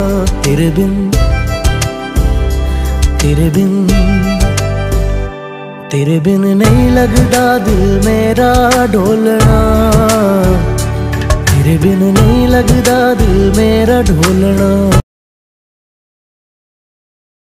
तेरे बिन तेरे बिन तेरे बिन नहीं लगदा दिल मेरा ढोलना, तेरे बिन नहीं लगदा दिल मेरा ढोलना।